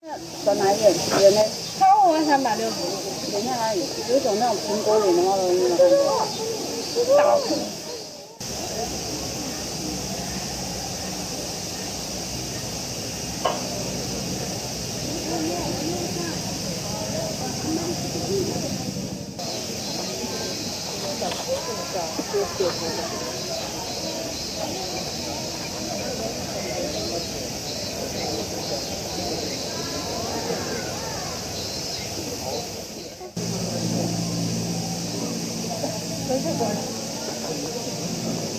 转哪一点？圆呢？ 超过360， 圆在哪里？有一种那种苹果脸的猫头鹰，有看过？ 倒回去过来。